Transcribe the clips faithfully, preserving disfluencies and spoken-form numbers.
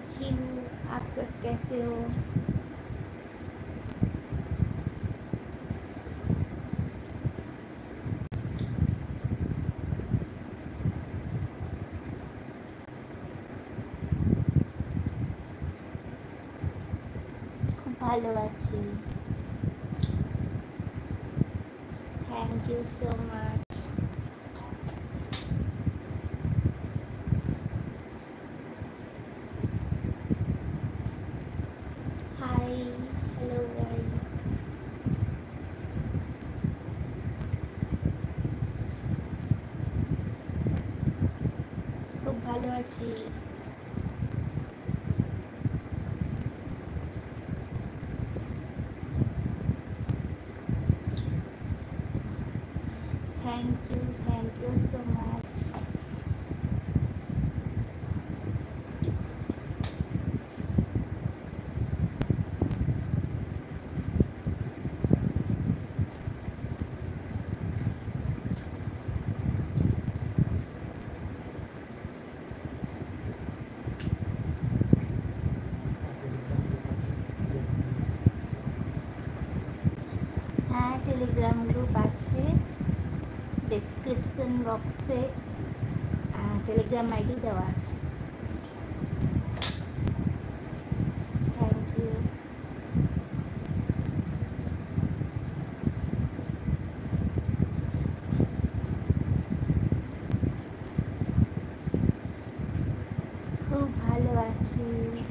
अच्छी हूँ। आप सब कैसे हो? খুব ভালো আছি। Thank you so much. Hi, hello guys. খুব ভালো আছি। Thank you, thank you so much. হ্যাঁ, টেলিগ্রাম গ্রুপ আছে। ডেসক্রিপশন বক্সে টেলিগ্রাম আইডি দেওয়া আছে। Thank you. খুব ভালো আছি।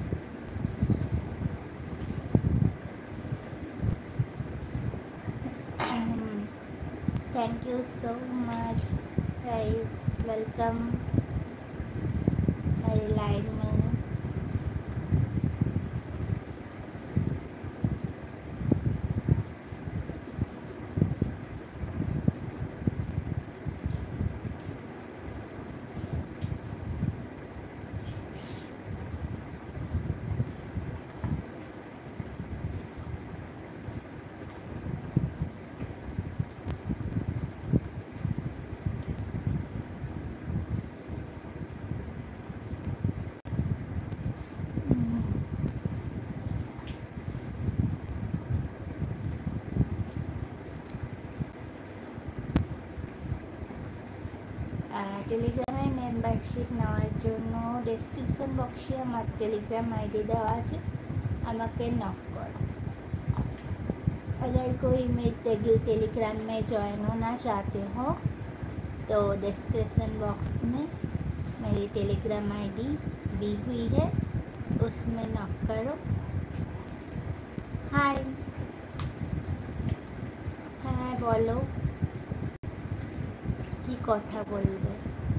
Thank you so much guys, welcome मेरे लाइव में। টেলিগ্রামে মেম্বারশিপ নেওয়ার জন্য ডেসক্রিপশন বক্সে আমার टेलीग्राम आईडी देवा है, আমাকে नॉक करो। अगर कोई मेरे टेलीग्राम में ज्वाइन होना चाहते हो तो डिस्क्रिप्शन बॉक्स में मेरी टेलीग्राम आईडी दी हुई है, उसमें नॉक करो। हाय, হ্যাঁ বলো, কি কথা বলবে?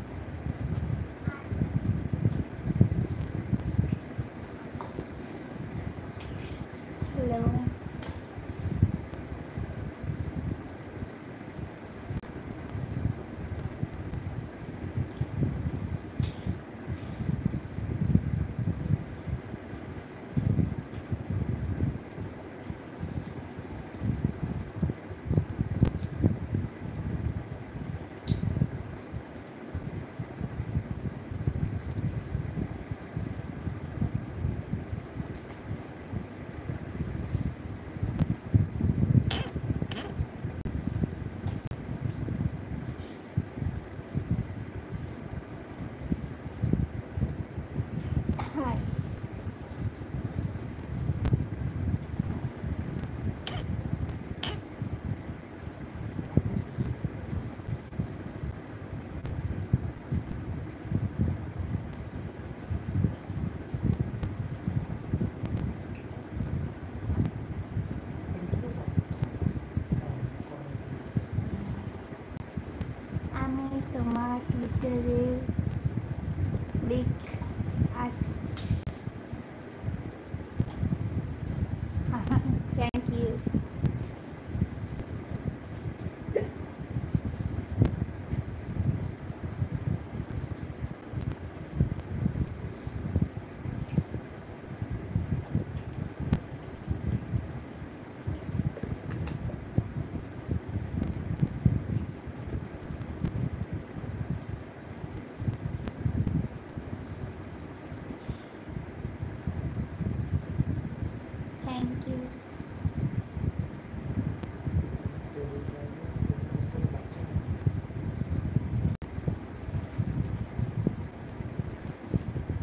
Hello, hi. আমি তোমার টুইটারে লিখ আছি। Thank you.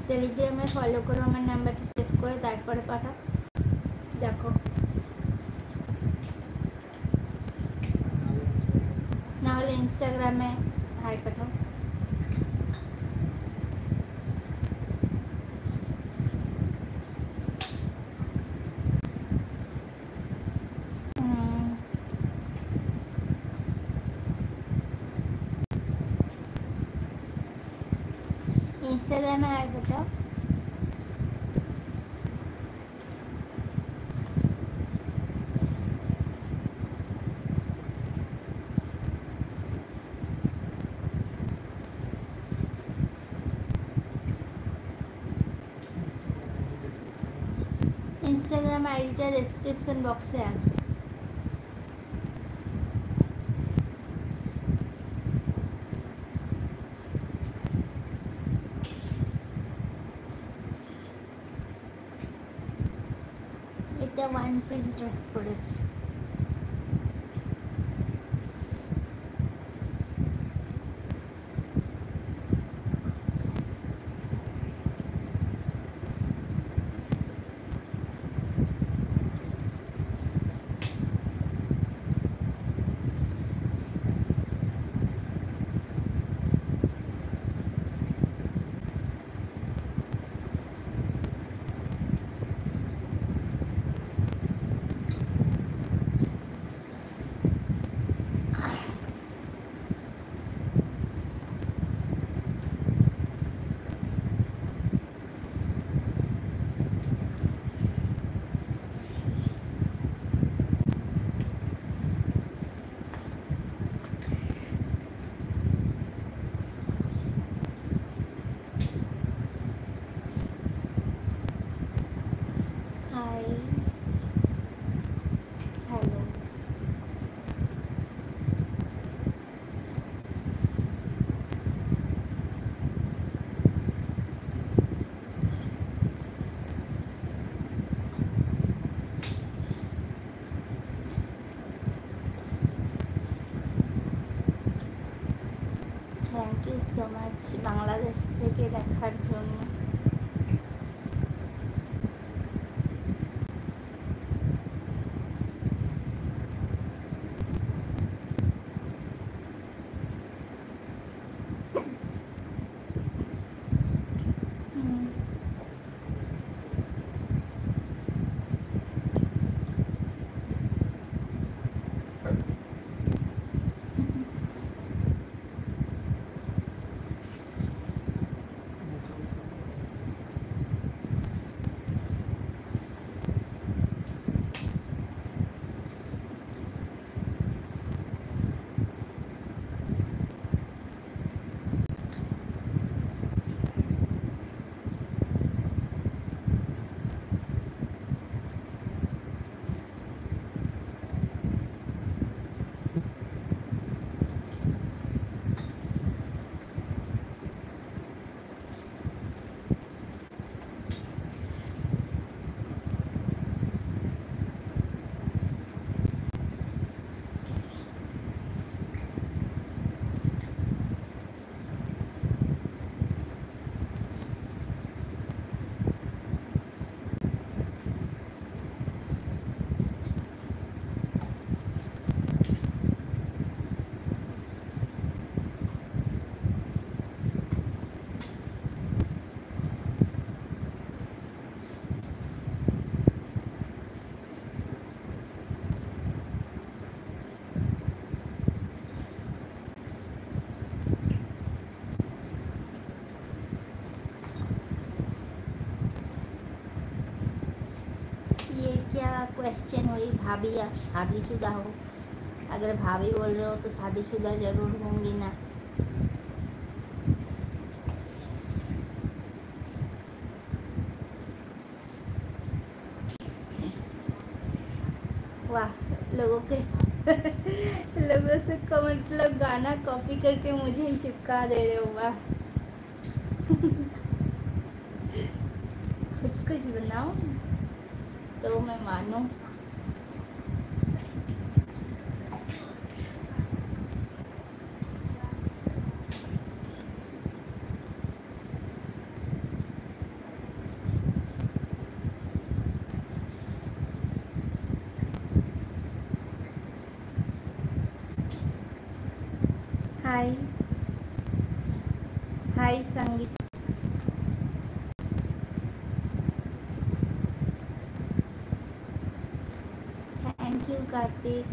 টেলিগ্রামে ফলো করো, আমার নাম্বারটা সেভ করে তারপরে পাঠাও। দেখো না হলে ইনস্টাগ্রামে হাই পাঠাও। इंस्टाग्राम में हाय बताओ। इंस्टाग्राम आईडीटा डेस्क्रिप्शन बक्से আছে। এটা ওয়ান পিস ড্রেস পরেছি। Hi hello thank you so much Bangladesh থেকে দেখার জন্য। ये क्या क्वेश्चन हुई? भाभी आप शादीशुदा हो? अगर भाभी बोल रहे हो तो शादीशुदा ज़रूर होंगी ना। वाह, लोगों के लोगों से का मतलब गाना कॉपी करके मुझे ही चिपका दे रहे हो। वाह खुद कुछ बनाओ तो मैं मानूं। Hi hi Sangeet, thank you Kartik.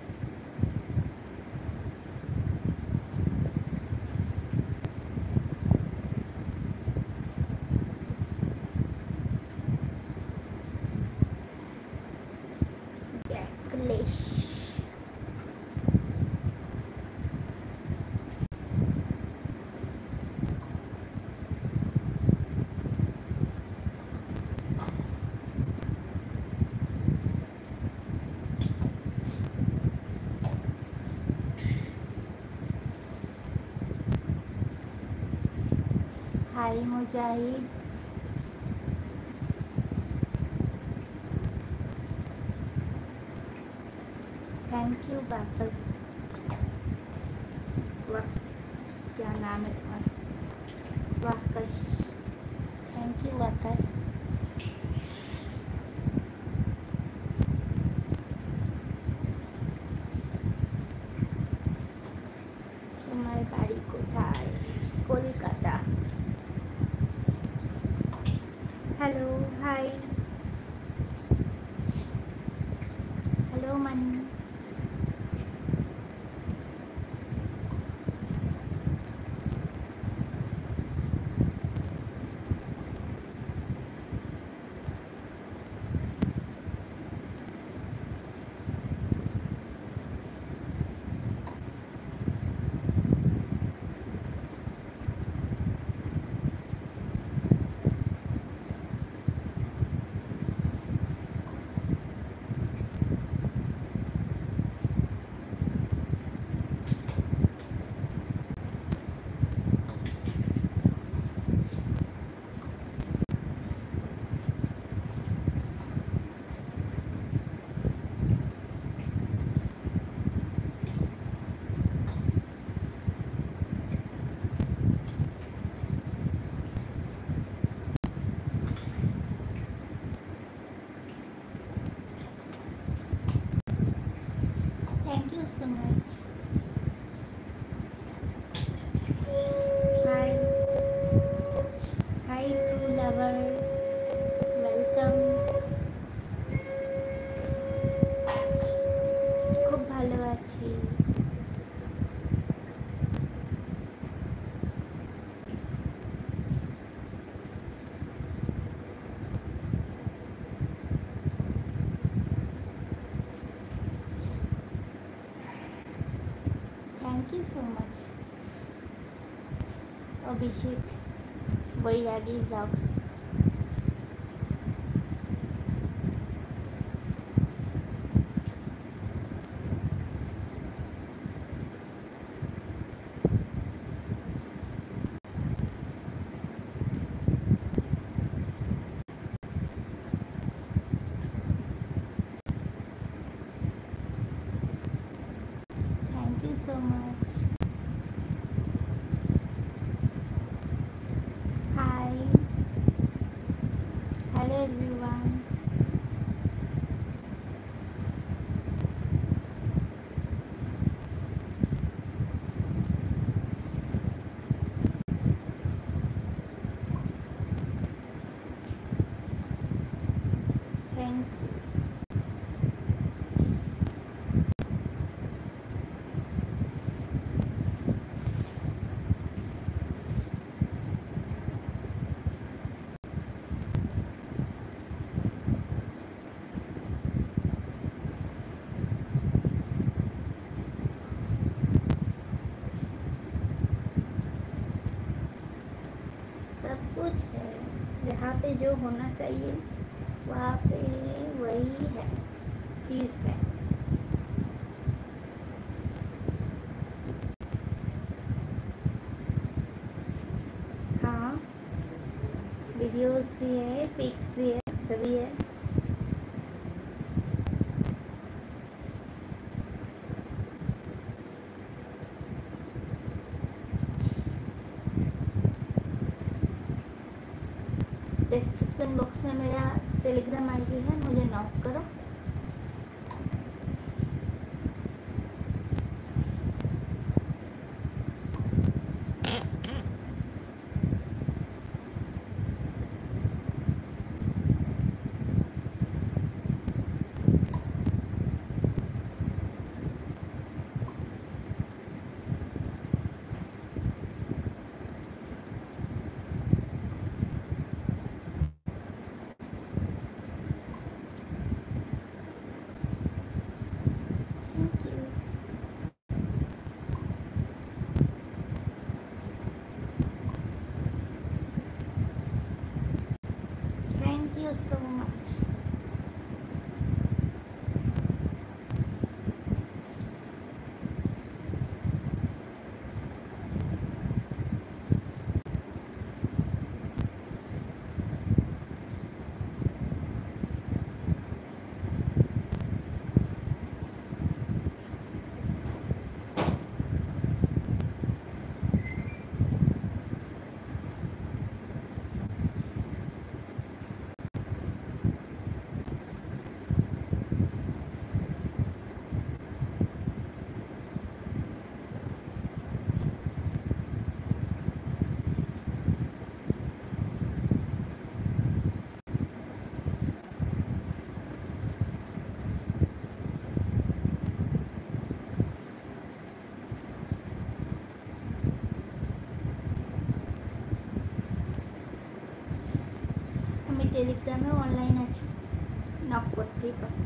बैकलिश हाय मुजाहिद, थैंक यू वापस। वाह क्या नाम है तुम्हारा? वाकश, थैंक यू वाकश। तुम्हारे बाड़ी कोথায়? कोलकाता। हेलो हाय, हेलो मन, thank you so much. Hi hi true lover, welcome. खूब ভালো আছি। Thank you so much Abhishek Bairagi blogs. Thank you so much. Hi hello everyone. Thank you. सब कुछ है यहाँ पे, जो होना चाहिए वहाँ पे वही है, चीज़ है। हाँ वीडियोस भी है, पिक्स भी है, सभी है। डिस्क्रिप्शन बॉक्स में मेरा टेलीग्राम आईडी है, मुझे नॉक करो। টেলিগ্রামে অনলাইন আছে, নক করতেই পারো।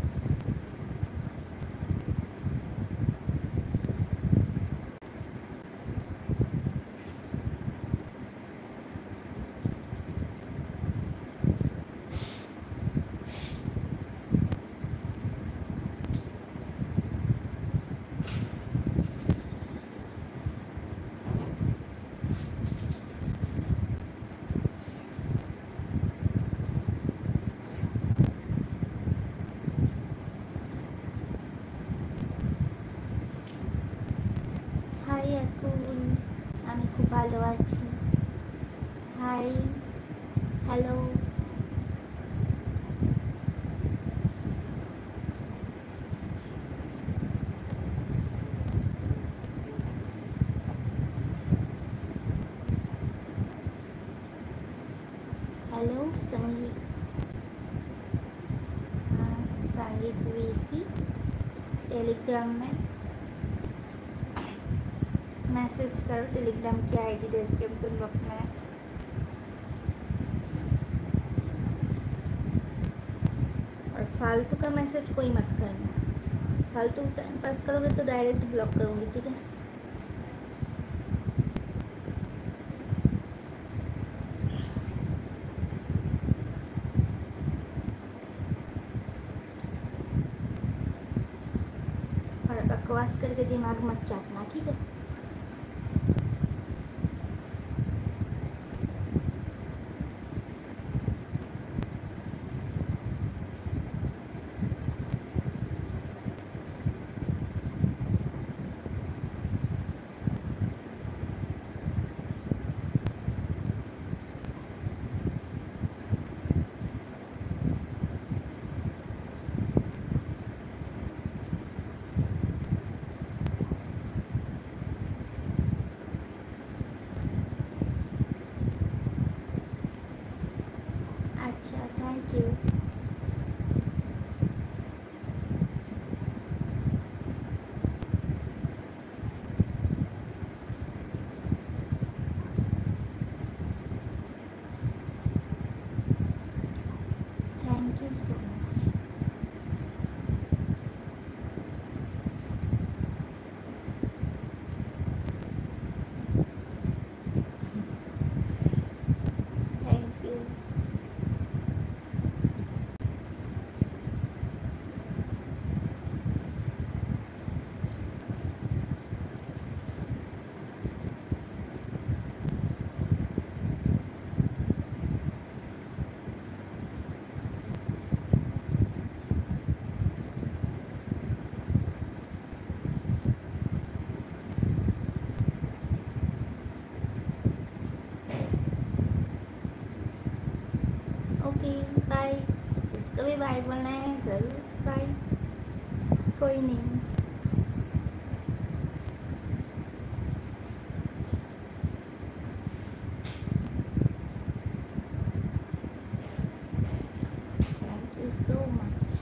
হাই আকুল, আমি খুব ভালো আছি। High, hello. हेलो संगीत, हाँ संगीत वीसी टेलीग्राम में मैसेज करो। टेलीग्राम की आईडी डिस्क्रिप्शन बॉक्स में है। और फालतू का मैसेज कोई मत करना, फालतू टाइम पास करोगे तो डायरेक्ट ब्लॉक करूँगी, ठीक है। और बकवास करके दिमाग मत चाटना, ठीक है। अच्छा, thank you. Thank you so much. Thank you. Okay bye. जिसको भी बाय बोलना है ज़रूर बाय, कोई नहीं। Thank you so much.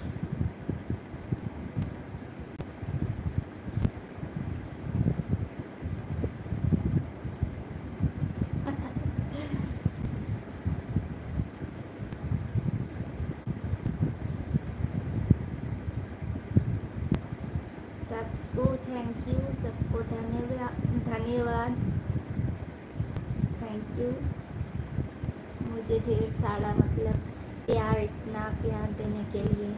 सबको थैंक यू, सबको धन्यवाद धन्यवाद। थैंक यू मुझे ढेर सारा मतलब प्यार, इतना प्यार देने के लिए।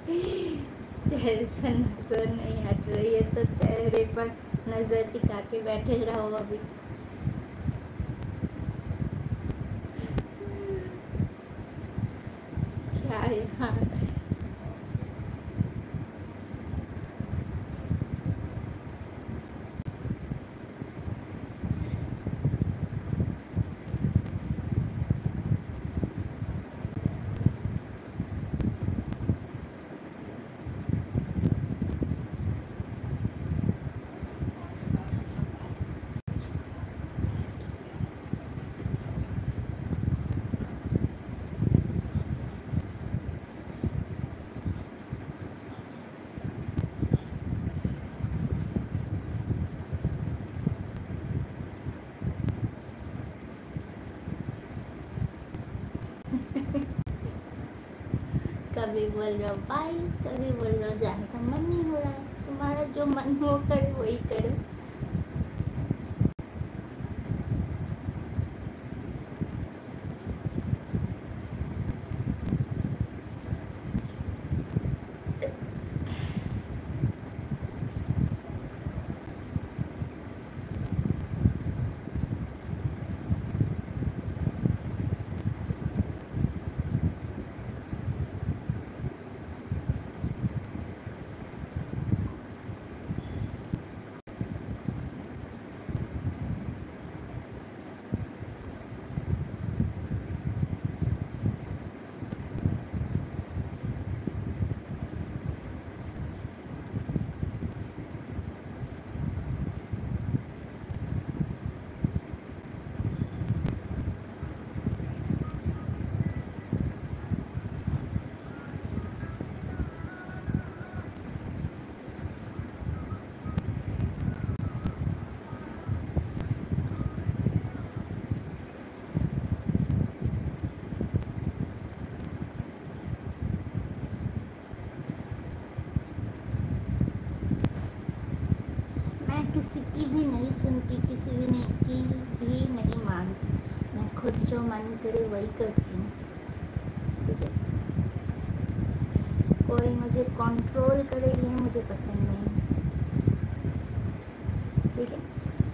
चेहरे से नजर नहीं हट रही है तो चेहरे पर नजर टिका के बैठे रहो अभी। क्या यार, कभी बोल रहे हो बाई, कभी बोल रहे हो जाने का मन नहीं हो रहा है। तुम्हारा जो मन हो करे वही करो। मैं किसी की भी नहीं सुनती, किसी भी नहीं की भी नहीं मानती। मैं खुद जो मन करे वही करती हूँ। ठीक है, कोई मुझे कंट्रोल करे ये मुझे पसंद नहीं। ठीक है।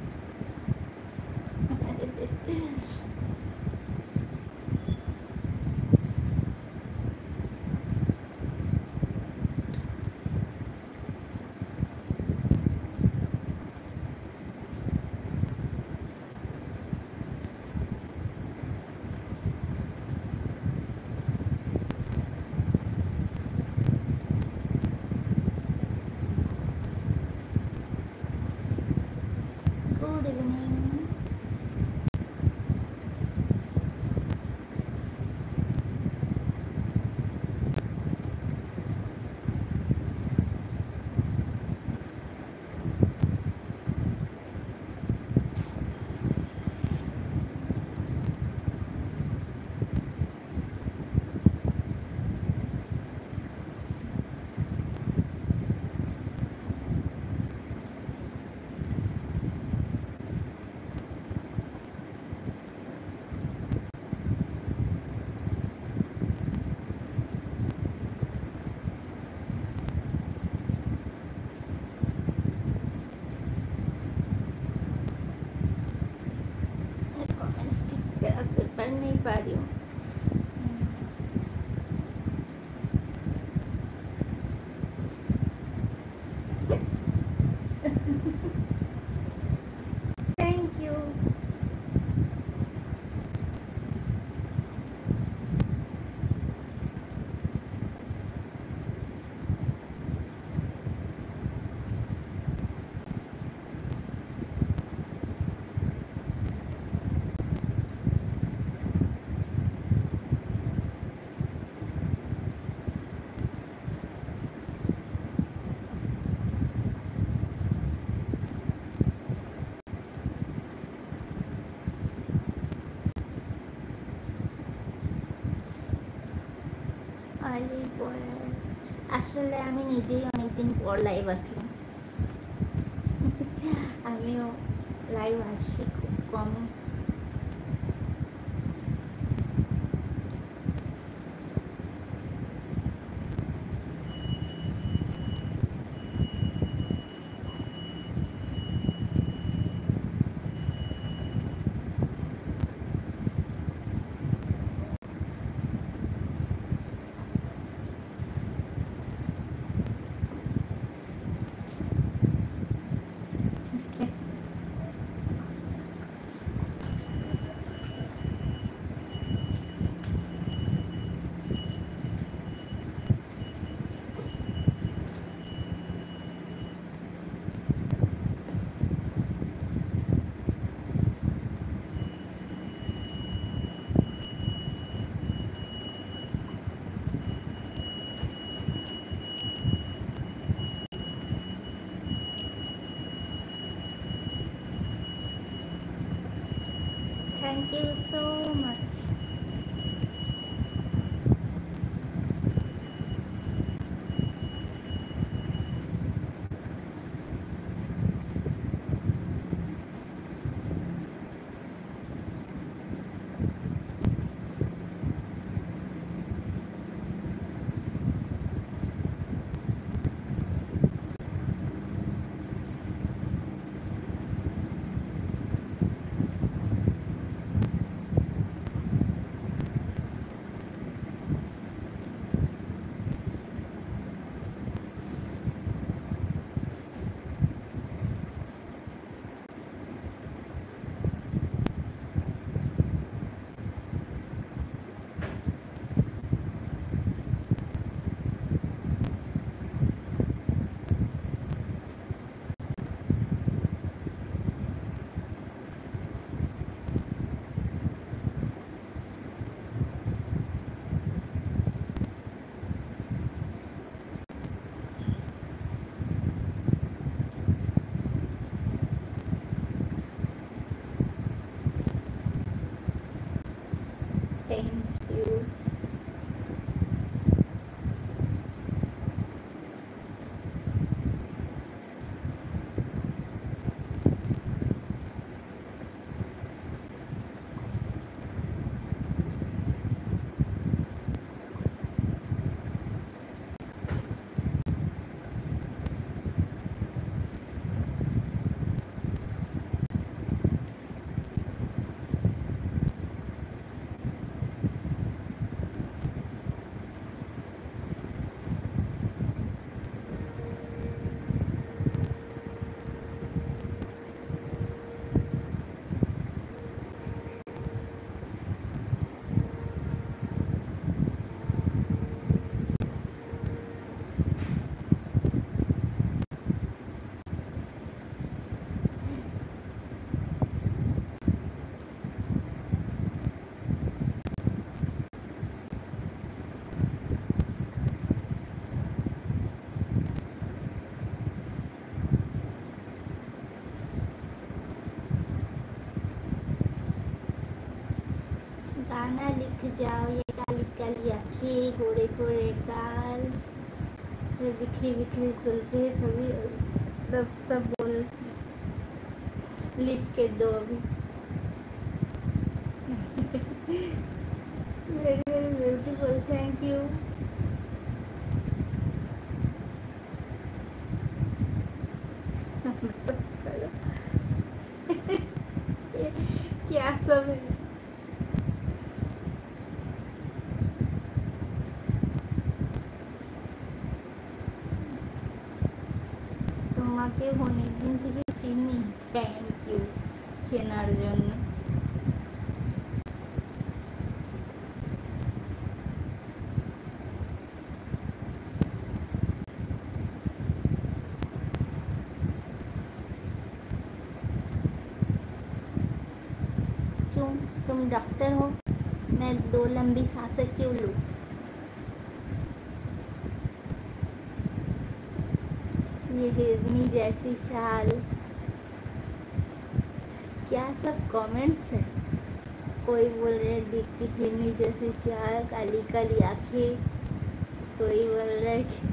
Good evening. कमेंट्स ठीक तरह से पढ़ नहीं पा रही हूँ। Thank you. আসলে আমি নিজেই অনেকদিন পর লাইভ আসলাম। আমিও লাইভ আসছি খুব কমই। Thank you so much. Thank you. गाना लिख जाओ, ये काली काली आँखें, गोरे गोरे गाल, ये बिखरी बिखरी जुल्फे, सभी मतलब सब बोल लिख के दो अभी। Very very beautiful, thank you. Massage करो। ये क्या सब है? তোমাকে অনেক দিন থেকে চিনি। থ্যাংক ইউ চেনার জন্য। क्यों तुम डॉक्टर हो? मैं दो लंबी सांसें क्यों लूँ? ये हिरनी जैसी चाल, क्या सब कमेंट्स हैं? कोई बोल रहे दिख की हिरनी जैसी चाल, काली काली आँखें, कोई बोल रहा है कि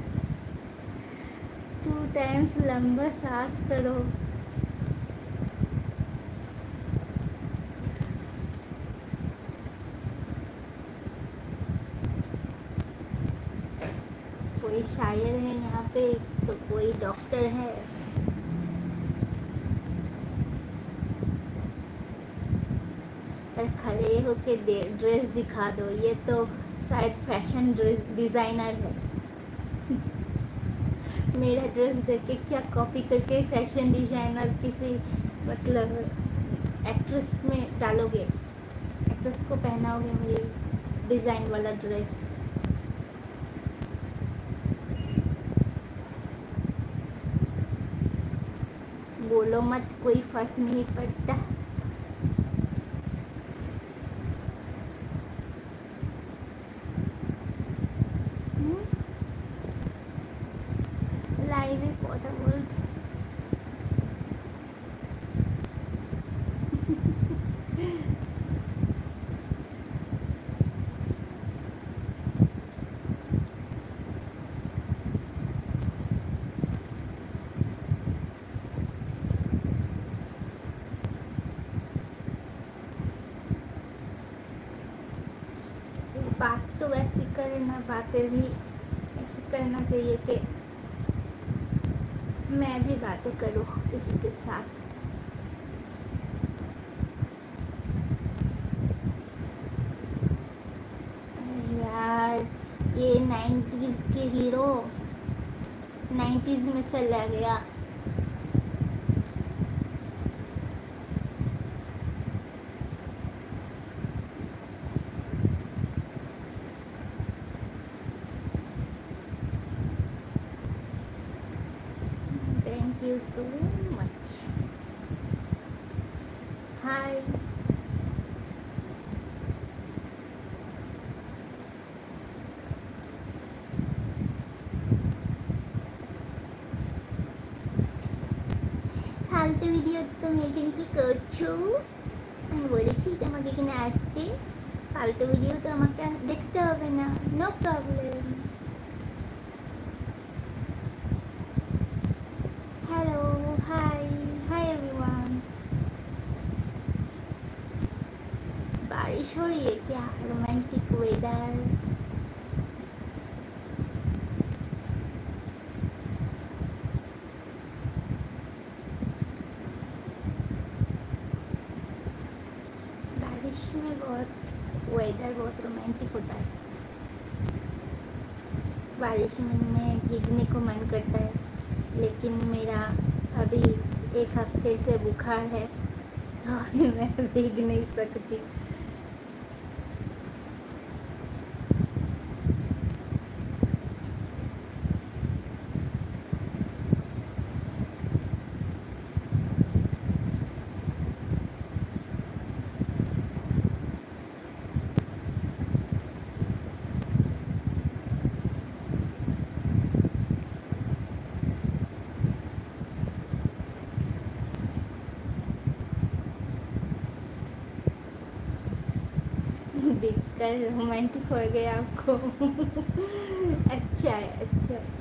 टू टाइम्स लंबा सांस करो। कोई शायर है यहाँ पे तो कोई डॉक्टर है। पर खड़े होके ड्रेस दिखा दो, ये तो शायद फैशन ड्रेस डिज़ाइनर है। मेरा ड्रेस देख के क्या कॉपी करके फैशन डिज़ाइनर किसी मतलब एक्ट्रेस में डालोगे, एक्ट्रेस को पहनाओगे मेरी डिज़ाइन वाला ड्रेस। बोलो मत, कोई फर्क नहीं पड़ता। लाइव में কথা বলতে करना, बातें भी ऐसे करना चाहिए कि मैं भी बातें करूँ किसी के साथ। यार ये नाइन्टीज़ के हीरो नाइन्टीज़ में चला गया। Thank you so much. Hi. ফালতু ভিডিও তুমি এখানে কি করছো? আমি বলেছি তোমাকে এখানে আসতে, ফালতু ভিডিও তো আমাকে আর দেখতে হবে না, no problem. Hello hi hi everyone. बारिश हो रही है क्या? Romantic weather. बारिश में बहुत वेदर बहुत रोमांटिक होता है। बारिश में भीगने को मन करता है, लेकिन मेरा अभी एक हफ्ते से बुखार है तो अभी मैं भीग नहीं सकती। देखकर रोमांटिक हो गया आपको? अच्छा है अच्छा है।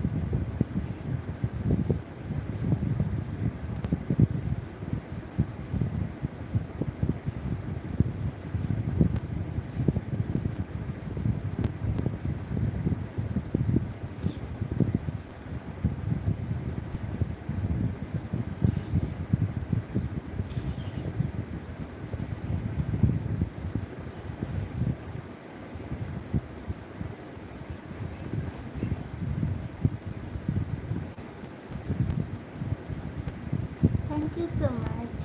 Thank you so much.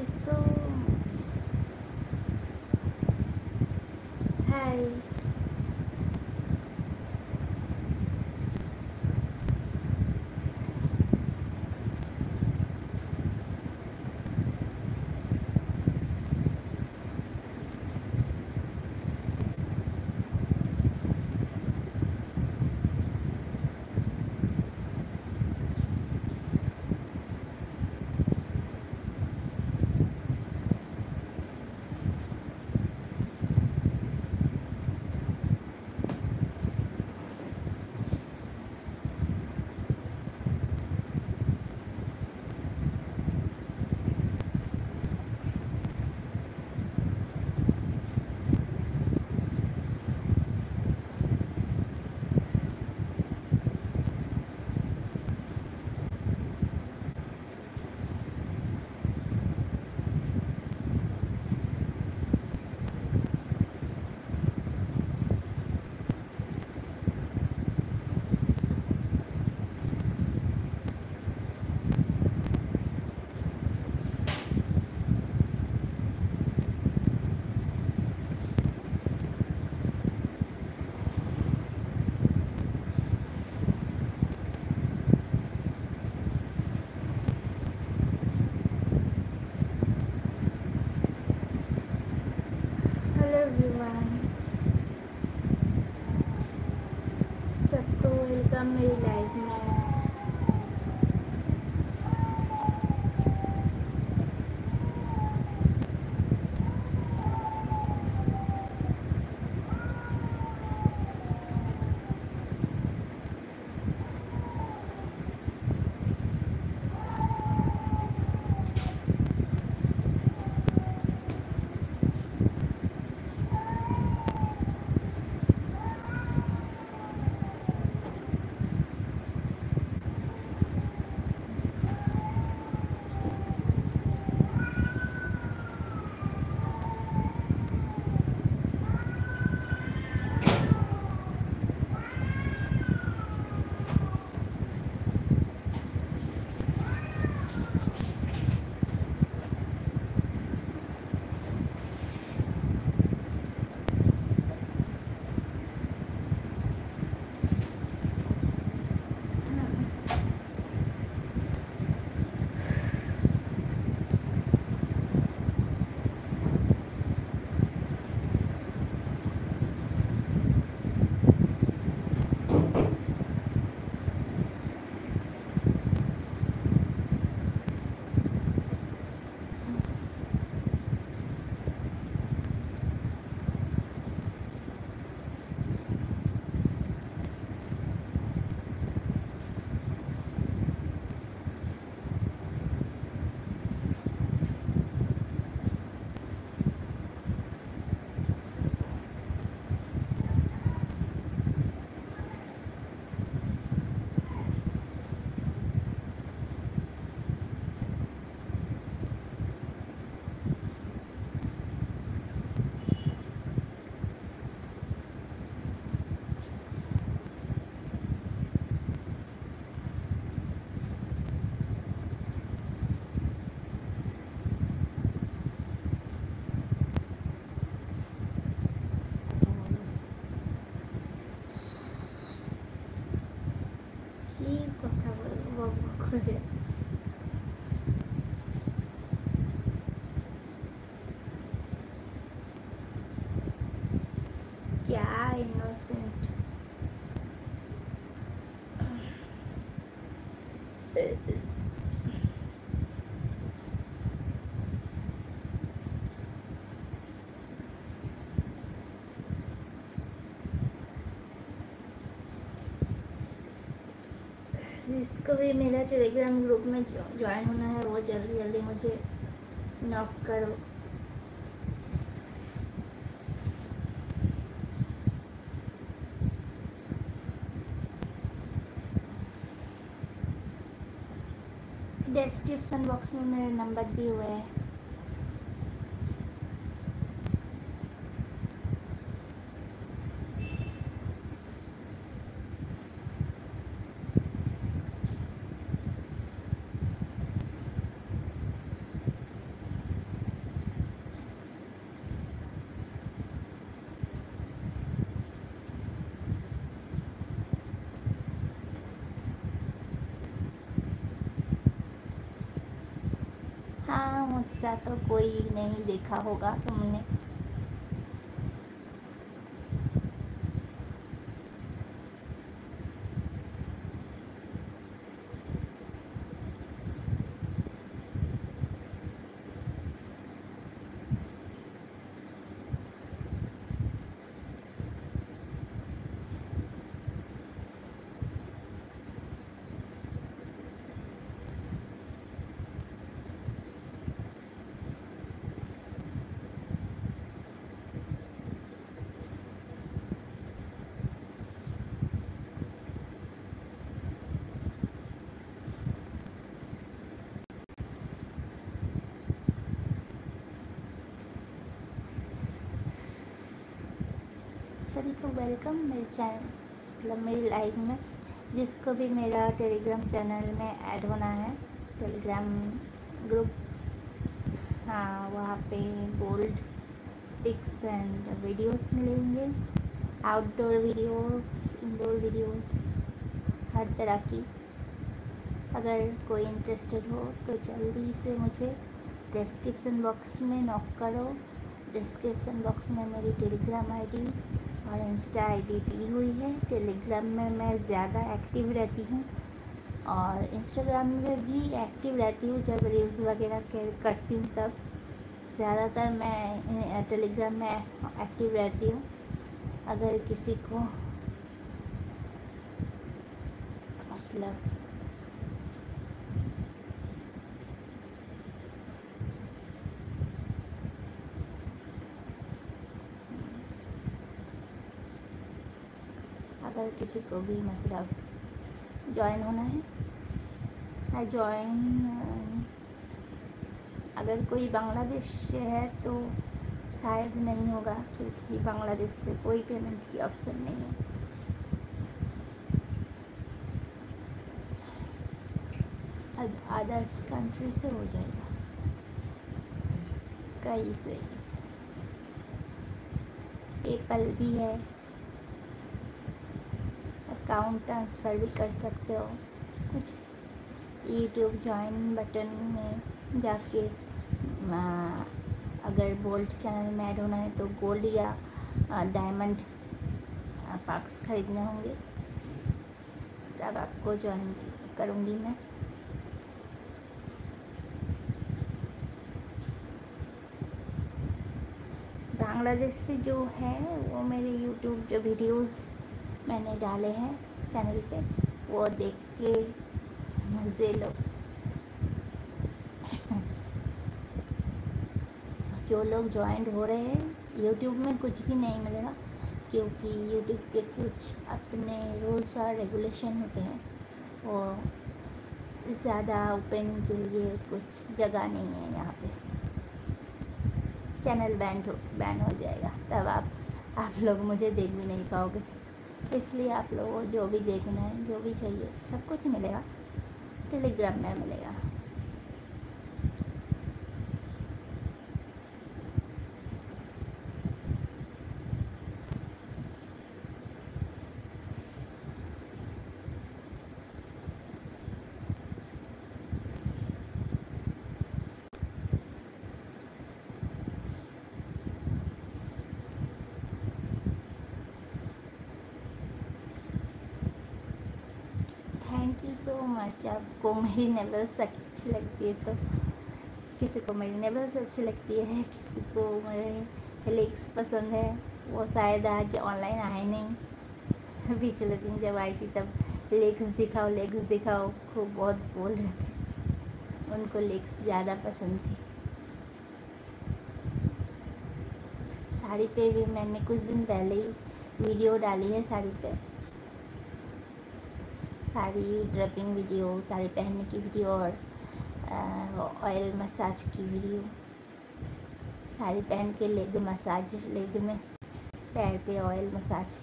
so much. Hi. Hello everyone, सबको वेलकम मेरी लाइफ में। কি কথা বলবো বক বক করে। क्या इनोसेंट। जिसको भी मेरा टेलीग्राम ग्रुप में ज्वाइन होना है वो जल्दी जल्दी मुझे नॉक करो। डिस्क्रिप्शन बॉक्स में मेरे नंबर दिए हुए हैं। हाँ, मुझसा तो कोई नहीं देखा होगा तुमने। सभी को वेलकम मेरे चैनल, मतलब मेरी लाइव में। जिसको भी मेरा टेलीग्राम चैनल में ऐड होना है, टेलीग्राम ग्रुप, हाँ वहाँ पे बोल्ड पिक्स एंड वीडियोस मिलेंगे, आउटडोर वीडियोस, इंडोर वीडियोस, हर तरह की। अगर कोई इंटरेस्टेड हो तो जल्दी से मुझे डिस्क्रिप्शन बॉक्स में नॉक करो। डिस्क्रिप्शन बॉक्स में मेरी टेलीग्राम आईडी और इंस्टा आईडी दी हुई है। टेलीग्राम में मैं ज़्यादा एक्टिव रहती हूँ और इंस्टाग्राम में भी एक्टिव रहती हूँ, जब रील्स वगैरह करती हूँ तब। ज़्यादातर मैं टेलीग्राम में एक्टिव रहती हूँ। अगर किसी को मतलब अगर किसी को भी मतलब ज्वाइन होना है, आई ज्वाइन। अगर कोई बांग्लादेश से है तो शायद नहीं होगा, क्योंकि बांग्लादेश से कोई पेमेंट की ऑप्शन नहीं है। अदर्स कंट्री से हो जाएगा, कहीं से। पेपल भी है, अकाउंट ट्रांसफ़र भी कर सकते हो। कुछ यूट्यूब ज्वाइन बटन में जाके अगर गोल्ड चैनल में ऐड होना है तो गोल्ड या डायमंड पार्क्स ख़रीदने होंगे, तब आपको ज्वाइन करूँगी मैं। बांग्लादेश से जो है वो मेरे यूट्यूब जो वीडियोस मैंने डाले हैं चैनल पे, वो देख के मज़े लो। जो लोग ज्वाइन हो रहे हैं, यूट्यूब में कुछ भी नहीं मिलेगा, क्योंकि यूट्यूब के कुछ अपने रूल्स और रेगुलेशन होते हैं। वो ज़्यादा ओपन के लिए कुछ जगह नहीं है यहाँ पे। चैनल बैन हो बैन हो जाएगा, तब आप आप लोग मुझे देख भी नहीं पाओगे। इसलिए आप लोगों को जो भी देखना है, जो भी चाहिए, सब कुछ मिलेगा, टेलीग्राम में मिलेगा। Thank you so much. आपको मेरी नेवल्स अच्छी लगती है तो किसी को मेरी नेवल्स अच्छी लगती है, किसी को मेरे लेग्स पसंद है। वो शायद आज ऑनलाइन आए नहीं, पिछले दिन जब आई थी तब लेग्स दिखाओ लेग्स दिखाओ खूब बहुत बोल रहे थे। उनको लेग्स ज़्यादा पसंद थी। साड़ी पे भी मैंने कुछ दिन पहले ही वीडियो डाली है। साड़ी पे साड़ी ड्रेपिंग वीडियो, साड़ी पहनने की वीडियो और ऑयल मसाज की वीडियो। साड़ी पहन के लेग मसाज, लेग में पैर पे ऑयल मसाज।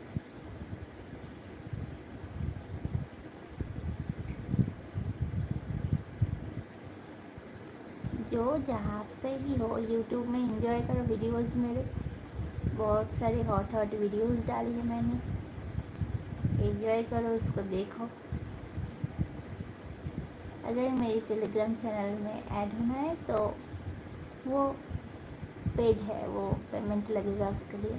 जो जहाँ पे भी हो, यूट्यूब में एंजॉय करो वीडियोस। मेरे बहुत सारे हॉट हॉट वीडियोस डाली है मैंने, एंजॉय करो, उसको देखो। अगर मेरी टेलीग्राम चैनल में ऐड होना है तो वो पेड है, वो पेमेंट लगेगा उसके लिए।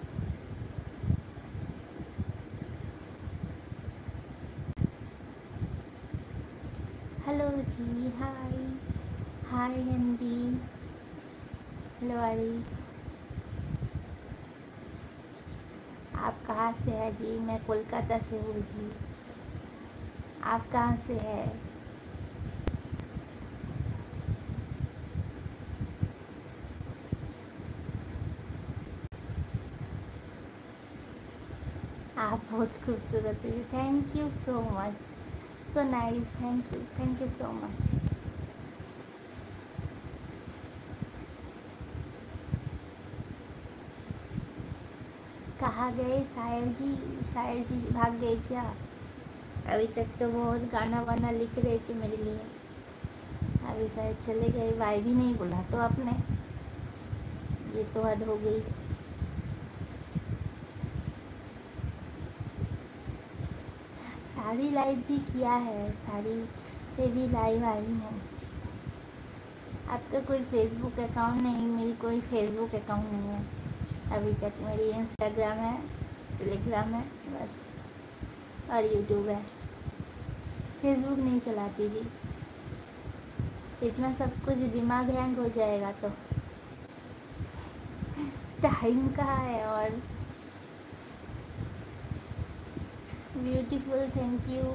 हेलो जी, हाय हाय हिंदी, हेलो आरी, आप कहाँ से है जी? मैं कोलकाता से हूँ जी। आप कहाँ से है? आप बहुत खूबसूरत है। Thank you so much, so nice, thank you thank you so much. कहाँ गए सायर जी? सायर जी भाग गए क्या? अभी तक तो बहुत गाना वाना लिख रहे थे मेरे लिए, अभी शायद चले गए। वाई भी नहीं बोला तो आपने, ये तो हद हो गई। सारी लाइव भी किया है, सारी पे भी लाइव आई हूँ। आपका कोई फेसबुक अकाउंट नहीं, मेरी कोई फेसबुक अकाउंट नहीं है अभी तक। मेरी इंस्टाग्राम है, टेलीग्राम है बस, और यूट्यूब है। फेसबुक नहीं चलाती जी, इतना सब कुछ दिमाग हैंग हो जाएगा तो टाइम कहाँ है। और ब्यूटीफुल, थैंक यू।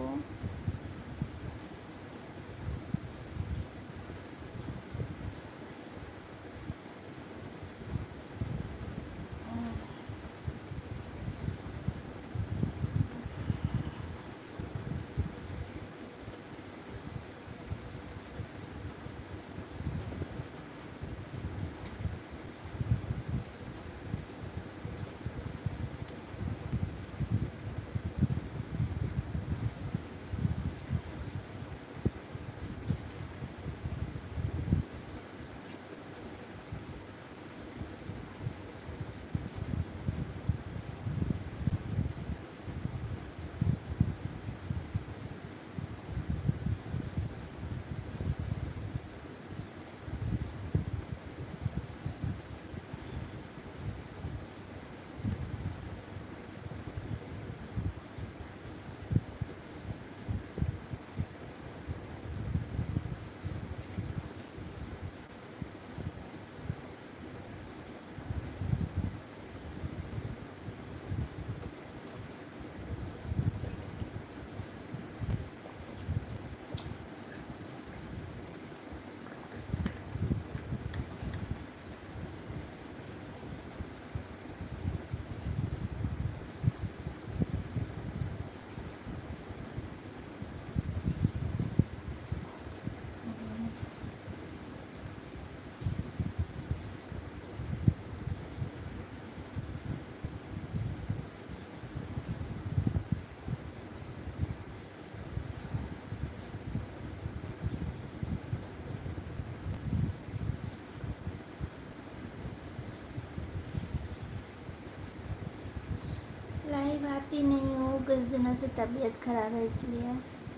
लाइव आती नहीं हूँ, कुछ दिनों से तबीयत खराब है इसलिए।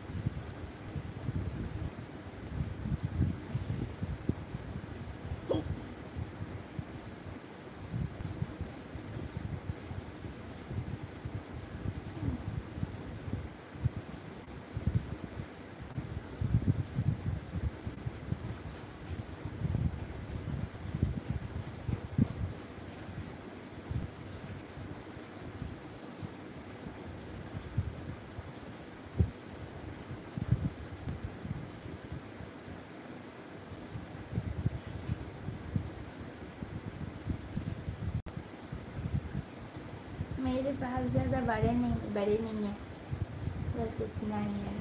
मेरे पास ज़्यादा बड़े नहीं बड़े नहीं है, बस इतना ही है।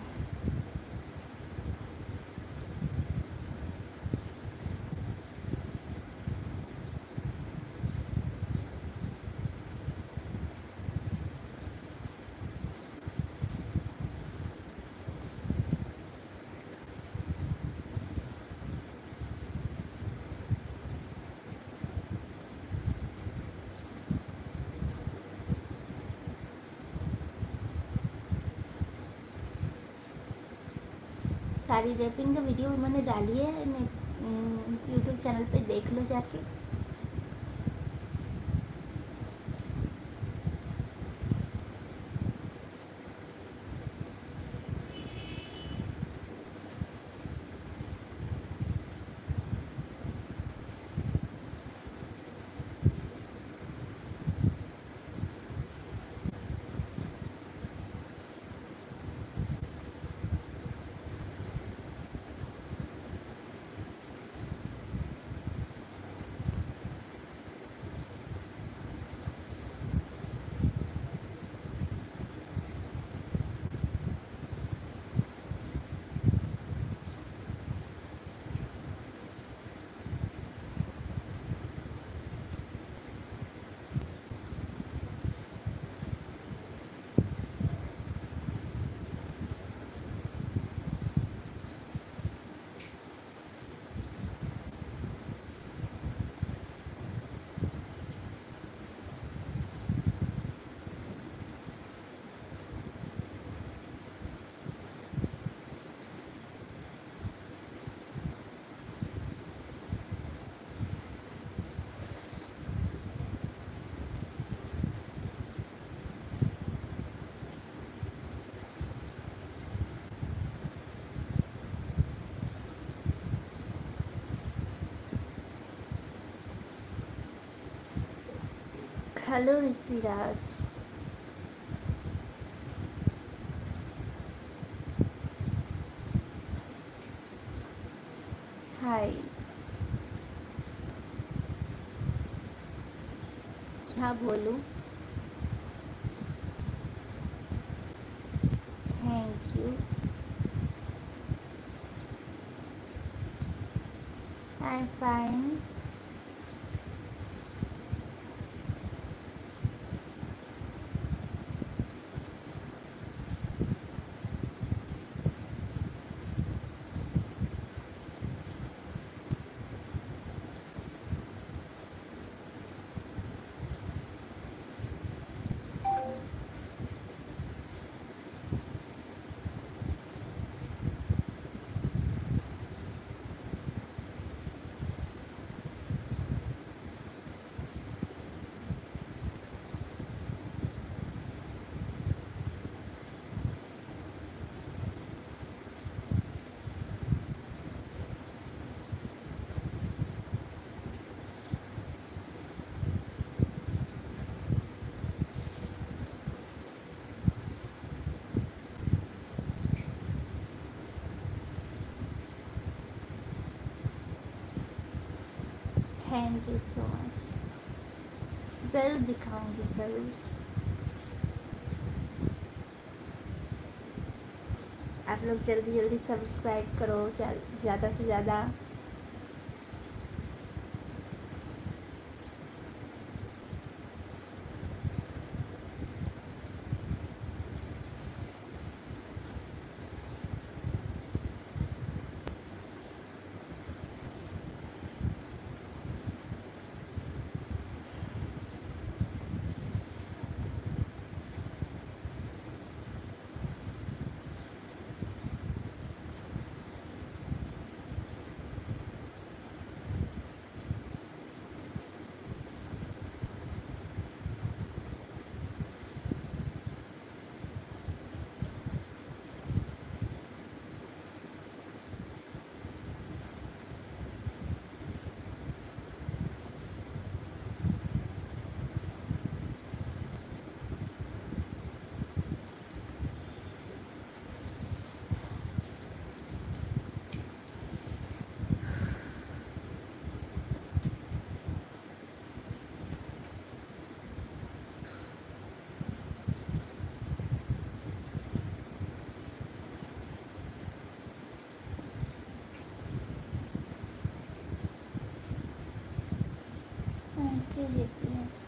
साड़ी ड्रेपिंग का वीडियो मैंने डाली है यूट्यूब चैनल पे, देख लो जाके। Hello Rishiraj, hi. क्या बोलूं? Thank you. I am fine. Thank you so much. ज़रूर दिखाऊंगी, ज़रूर। आप लोग जल्दी जल्दी सब्सक्राइब करो, ज़्यादा से ज़्यादा। देती है।